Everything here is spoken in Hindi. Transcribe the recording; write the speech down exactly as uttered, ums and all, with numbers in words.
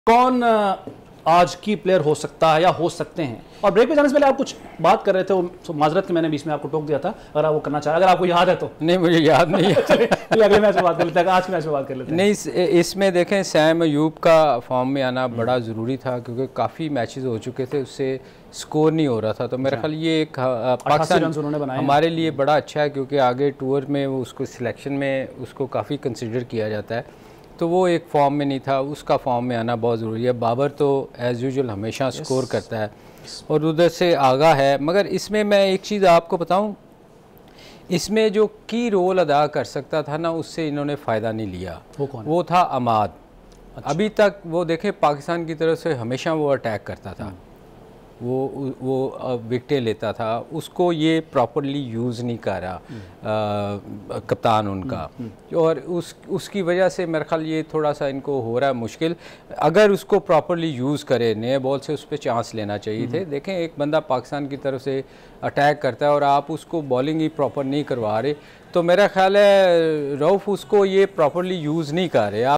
कौन आज की प्लेयर हो सकता है या हो सकते हैं? और ब्रेक पे जाने से पहले आप कुछ बात कर रहे थे, वो माजरत के मैंने बीच में आपको टोक दिया था, अगर आप वो करना चाहें, अगर आपको याद है तो। नहीं, मुझे याद नहीं है। अगले मैच में बात कर लेते हैं, आज के मैच में बात कर लेते हैं। नहीं, इस, इसमें देखें सैम अयूब का फॉर्म में आना बड़ा ज़रूरी था, क्योंकि काफ़ी मैचेस हो चुके थे, उससे स्कोर नहीं हो रहा था। तो मेरा ख्याल ये एक पाकिस्तान हमारे लिए बड़ा अच्छा है, क्योंकि आगे टूर में उसको सिलेक्शन में उसको काफ़ी कंसिडर किया जाता है। तो वो एक फॉर्म में नहीं था, उसका फॉर्म में आना बहुत ज़रूरी है। बाबर तो एज़ यूजुअल हमेशा yes. स्कोर करता है और उधर से आगा है। मगर इसमें मैं एक चीज़ आपको बताऊं, इसमें जो की रोल अदा कर सकता था ना, उससे इन्होंने फ़ायदा नहीं लिया। वो कौन? वो था अमाद। अच्छा। अभी तक वो देखें पाकिस्तान की तरफ से हमेशा वो अटैक करता था, वो वो विकेटें लेता था, उसको ये प्रॉपरली यूज़ नहीं कर रहा कप्तान उनका, और उस उसकी वजह से मेरे ख्याल ये थोड़ा सा इनको हो रहा है मुश्किल। अगर उसको प्रॉपरली यूज़ करे, नए बॉल से उस पर चांस लेना चाहिए थे। देखें, एक बंदा पाकिस्तान की तरफ से अटैक करता है और आप उसको बॉलिंग ही प्रॉपर नहीं करवा रहे, तो मेरा ख्याल है रऊफ़ उसको ये प्रॉपरली यूज़ नहीं कर रहे।